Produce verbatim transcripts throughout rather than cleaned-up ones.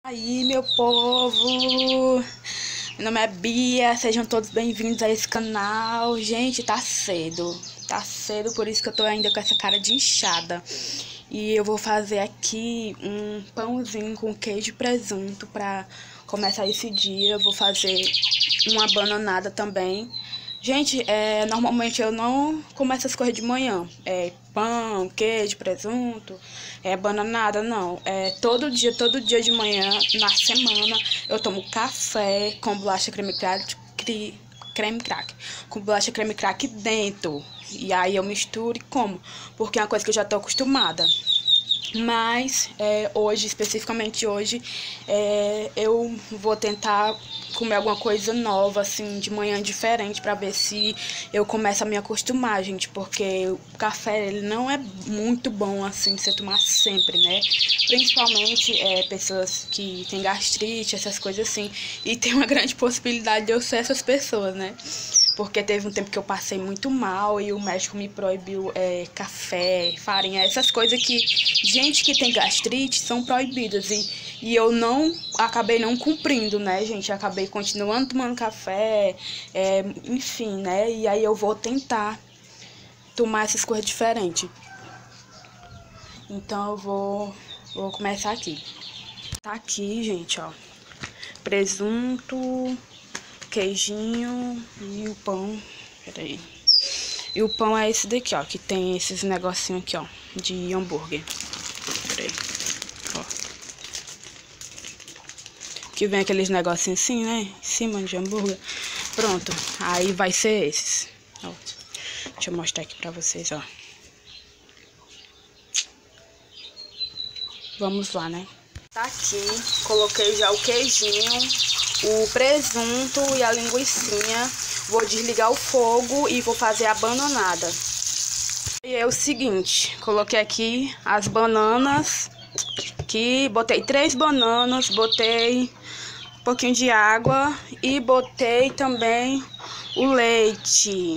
Aí, meu povo, meu nome é Bia, sejam todos bem-vindos a esse canal. Gente, tá cedo, tá cedo, por isso que eu tô ainda com essa cara de inchada. E eu vou fazer aqui um pãozinho com queijo e presunto pra começar esse dia. Eu vou fazer uma bananada também. Gente, é, normalmente eu não como essas coisas de manhã. É pão, queijo, presunto, é bananada, não. É todo dia, todo dia de manhã, na semana, eu tomo café com bolacha creme crack, cri, creme crack, com bolacha creme crack dentro. E aí eu misturo e como, porque é uma coisa que eu já tô acostumada. Mas é, hoje, especificamente hoje, é, eu vou tentar comer alguma coisa nova, assim, de manhã diferente, pra ver se eu começo a me acostumar, gente, porque o café, ele não é muito bom, assim, de você tomar sempre, né? Principalmente é, pessoas que têm gastrite, essas coisas assim, e tem uma grande possibilidade de eu ser essas pessoas, né? Porque teve um tempo que eu passei muito mal e o médico me proibiu é, café, farinha, essas coisas que gente que tem gastrite são proibidas. E, e eu não acabei não cumprindo, né, gente? Acabei continuando tomando café, é, enfim, né? E aí eu vou tentar tomar essas coisas diferentes. Então eu vou, vou começar aqui. Tá aqui, gente, ó. Presunto, queijinho e o pão. Peraí. E o pão é esse daqui, ó. Que tem esses negocinhos aqui, ó. De hambúrguer. Peraí. Ó. Que vem aqueles negocinhos assim, né? Em cima de hambúrguer. Pronto. Aí vai ser esses. Ó. Deixa eu mostrar aqui pra vocês, ó. Vamos lá, né? Tá aqui. Coloquei já o queijinho, o presunto e a linguicinha. Vou desligar o fogo e vou fazer a bananada. E é o seguinte, coloquei aqui as bananas, que botei três bananas, botei um pouquinho de água e botei também o leite.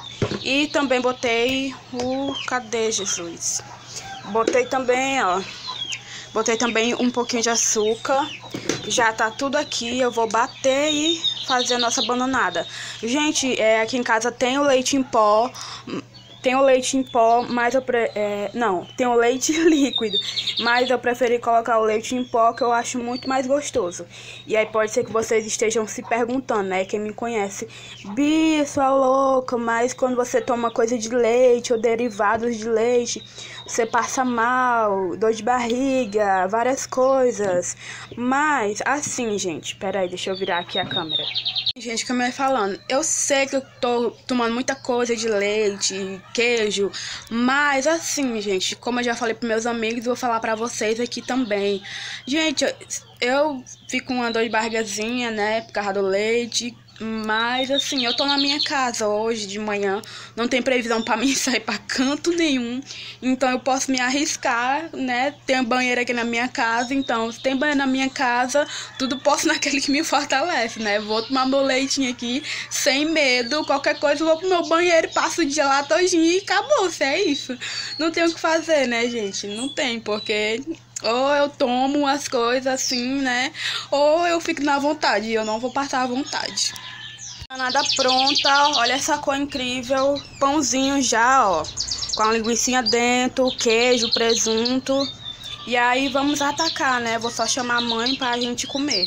E também botei o... Cadê, Jesus? Botei também, ó, botei também um pouquinho de açúcar. Já tá tudo aqui, eu vou bater e fazer a nossa bananada. Gente, é, aqui em casa tem o leite em pó, tem o leite em pó, mas eu pre... é, não, tem o leite líquido, mas eu preferi colocar o leite em pó, que eu acho muito mais gostoso. E aí pode ser que vocês estejam se perguntando, né, quem me conhece, Bia, sua louca, mas quando você toma coisa de leite ou derivados de leite, você passa mal, dor de barriga, várias coisas. Mas, assim, gente, peraí, deixa eu virar aqui a câmera. Gente, como eu ia falando, eu sei que eu tô tomando muita coisa de leite, queijo, mas assim, gente, como eu já falei pros meus amigos, vou falar pra vocês aqui também. Gente, eu, eu fico com uma dor de barrigazinha, né, por causa do leite. Mas assim, eu tô na minha casa hoje de manhã, não tem previsão pra mim sair pra canto nenhum, então eu posso me arriscar, né? Tem banheiro aqui na minha casa, então se tem banheiro na minha casa, tudo posso naquele que me fortalece, né? Vou tomar meu leitinho aqui sem medo, qualquer coisa eu vou pro meu banheiro, passo o dia lá todinho e acabou, se é isso. Não tem o que fazer, né, gente? Não tem, porque ou eu tomo as coisas assim, né? Ou eu fico na vontade e eu não vou passar à vontade. Bananada pronta, olha essa cor incrível. Pãozinho já, ó, com a linguicinha dentro, queijo, presunto. E aí vamos atacar, né? Vou só chamar a mãe pra gente comer.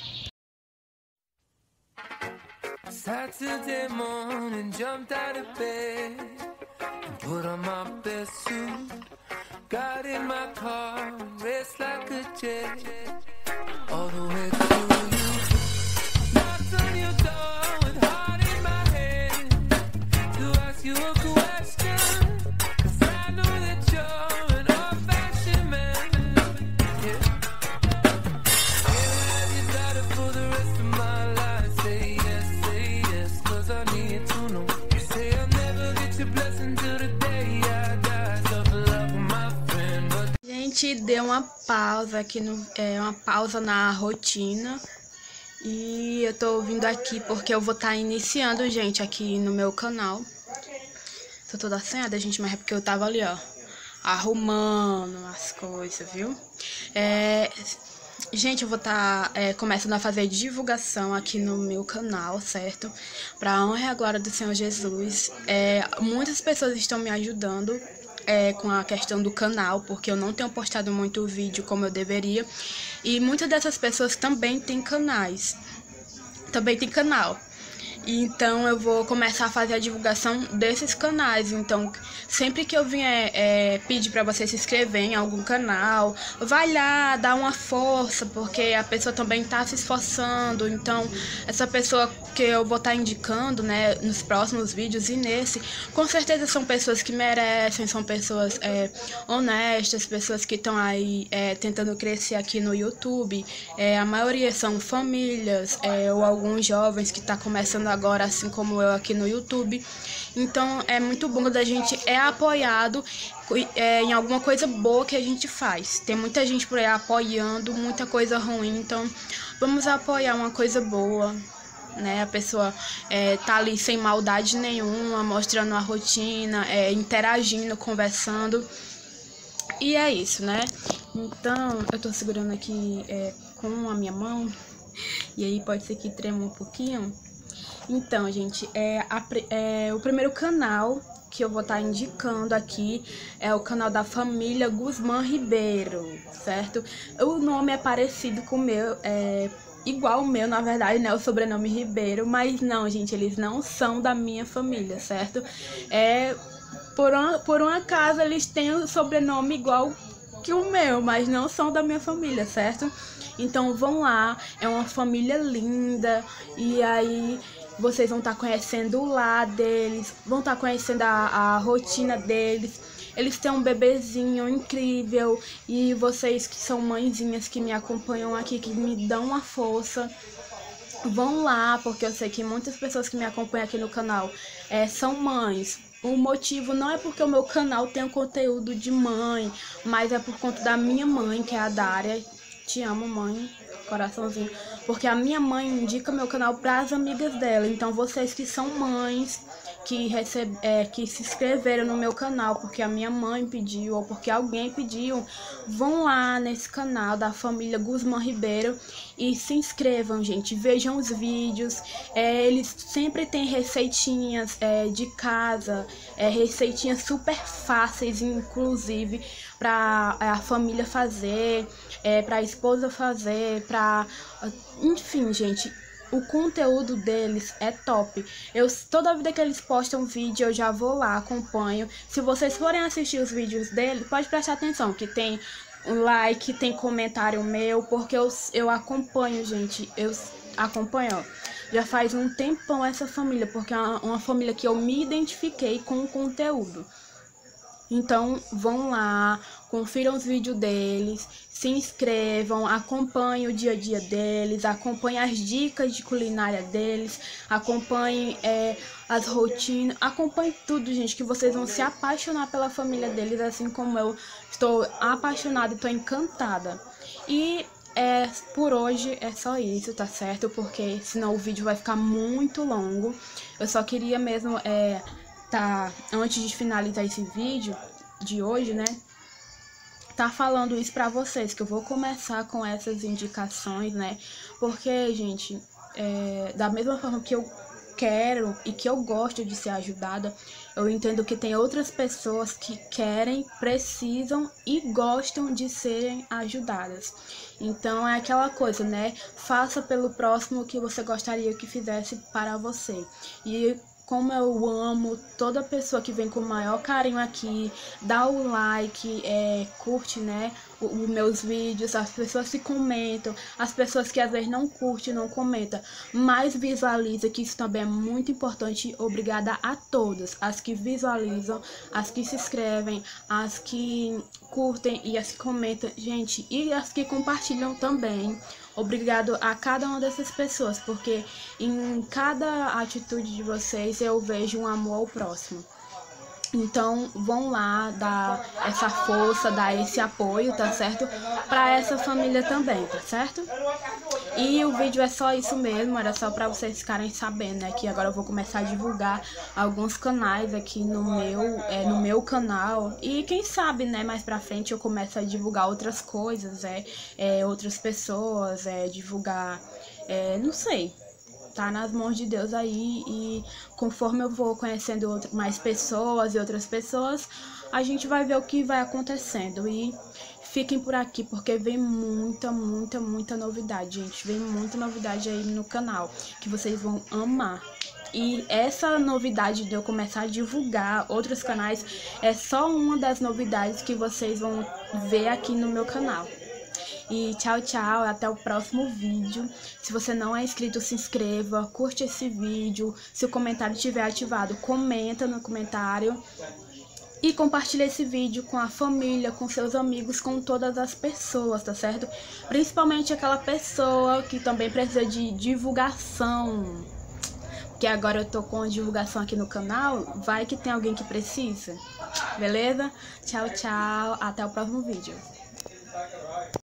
Saturday morning, jumped out of bed and put on my best suit. Got in my car, raced like a jet all the way to you. Knocked on your door with heart in my head to ask you a question, 'cause I know that you're an old-fashioned man. Yeah. Can I have your daughter for the rest of my life? Say yes, say yes, 'cause I need to know. You say I'll never get your blessing till the day I die. Tough love with my friend, but... Gente, deu uma pausa aqui, no, é, uma pausa na rotina. E eu tô vindo aqui porque eu vou estar tá iniciando, gente, aqui no meu canal. Tô toda assanhada, gente, mas é porque eu tava ali, ó, arrumando as coisas, viu? É, Gente, eu vou estar tá, é, começando a fazer divulgação aqui no meu canal, certo? Para a honra e a glória do Senhor Jesus. É, muitas pessoas estão me ajudando é, com a questão do canal, porque eu não tenho postado muito vídeo como eu deveria. E muitas dessas pessoas também têm canais. Também tem canal. Então eu vou começar a fazer a divulgação desses canais. Então sempre que eu vier é, pedir para você se inscrever em algum canal, vai lá, dá uma força, porque a pessoa também tá se esforçando. Então essa pessoa que eu vou estar tá indicando, né, nos próximos vídeos e nesse, com certeza são pessoas que merecem, são pessoas é, honestas, pessoas que estão aí é, tentando crescer aqui no YouTube. É, a maioria são famílias é, ou alguns jovens que tá começando a agora, assim como eu aqui no YouTube. Então é muito bom quando a gente é apoiado é, em alguma coisa boa que a gente faz. Tem muita gente por aí apoiando muita coisa ruim, então vamos apoiar uma coisa boa, né? A pessoa é, tá ali sem maldade nenhuma, mostrando a rotina, é, interagindo, conversando. E é isso, né? Então eu tô segurando aqui é, com a minha mão, e aí pode ser que trema um pouquinho. Então, gente, é, a, é o primeiro canal que eu vou estar tá indicando aqui é o canal da família Guzmán Ribeiro, certo? O nome é parecido com o meu, é igual o meu, na verdade, né? O sobrenome Ribeiro, mas não, gente, eles não são da minha família, certo? É, por uma, por um acaso, eles têm o sobrenome igual que o meu, mas não são da minha família, certo? Então, vão lá, é uma família linda, e aí vocês vão estar tá conhecendo o lar deles, vão estar tá conhecendo a, a rotina deles. Eles têm um bebezinho incrível, e vocês que são mãezinhas que me acompanham aqui, que me dão uma força, vão lá, porque eu sei que muitas pessoas que me acompanham aqui no canal é, são mães. O motivo não é porque o meu canal tem um conteúdo de mãe, mas é por conta da minha mãe, que é a Dária. Te amo, mãe, coraçãozinho. Porque a minha mãe indica meu canal para as amigas dela. Então vocês que são mães, que, recebe, é, que se inscreveram no meu canal porque a minha mãe pediu ou porque alguém pediu, vão lá nesse canal da família Guzmán Ribeiro e se inscrevam, gente. Vejam os vídeos. É, eles sempre têm receitinhas é, de casa, é, receitinhas super fáceis, inclusive, para a família fazer, é, para a esposa fazer, para... Enfim, gente, o conteúdo deles é top. Eu, toda vida que eles postam vídeo, eu já vou lá, acompanho. Se vocês forem assistir os vídeos dele, pode prestar atenção, que tem um like, tem comentário meu, porque eu, eu acompanho, gente. Eu acompanho, ó. Já faz um tempão essa família, porque é uma, uma família que eu me identifiquei com o conteúdo. Então, vão lá, confiram os vídeos deles, se inscrevam, acompanhem o dia a dia deles, acompanhem as dicas de culinária deles, acompanhem é, as rotinas, acompanhem tudo, gente, que vocês vão se apaixonar pela família deles, assim como eu estou apaixonada e estou encantada. E é, por hoje é só isso, tá certo? Porque senão o vídeo vai ficar muito longo. Eu só queria mesmo... É, tá, antes de finalizar esse vídeo de hoje, né, tá falando isso pra vocês, que eu vou começar com essas indicações, né, porque, gente, é, da mesma forma que eu quero e que eu gosto de ser ajudada, eu entendo que tem outras pessoas que querem, precisam e gostam de serem ajudadas. Então é aquela coisa, né, faça pelo próximo o que você gostaria que fizesse para você. E como eu amo toda pessoa que vem com o maior carinho aqui, dá o like, é, curte, né, os meus vídeos, as pessoas que comentam, as pessoas que às vezes não curtem, não comentam, mas visualiza, que isso também é muito importante. Obrigada a todas, as que visualizam, as que se inscrevem, as que curtem e as que comentam, gente, e as que compartilham também. Obrigado a cada uma dessas pessoas, porque em cada atitude de vocês eu vejo um amor ao próximo. Então, vão lá dar essa força, dar esse apoio, tá certo? Pra essa família também, tá certo? E o vídeo é só isso mesmo, era só pra vocês ficarem sabendo, né? Que agora eu vou começar a divulgar alguns canais aqui no meu, é, no meu canal. E quem sabe, né, mais pra frente eu começo a divulgar outras coisas, é, é outras pessoas, é, divulgar, é, não sei. Tá nas mãos de Deus aí, e conforme eu vou conhecendo outro, mais pessoas e outras pessoas, a gente vai ver o que vai acontecendo. E fiquem por aqui porque vem muita, muita, muita novidade, gente. Vem muita novidade aí no canal que vocês vão amar. E essa novidade de eu começar a divulgar outros canais é só uma das novidades que vocês vão ver aqui no meu canal. E tchau, tchau, até o próximo vídeo. Se você não é inscrito, se inscreva, curte esse vídeo. Se o comentário estiver ativado, comenta no comentário. E compartilha esse vídeo com a família, com seus amigos, com todas as pessoas, tá certo? Principalmente aquela pessoa que também precisa de divulgação. Porque agora eu tô com a divulgação aqui no canal, vai que tem alguém que precisa. Beleza? Tchau, tchau, até o próximo vídeo.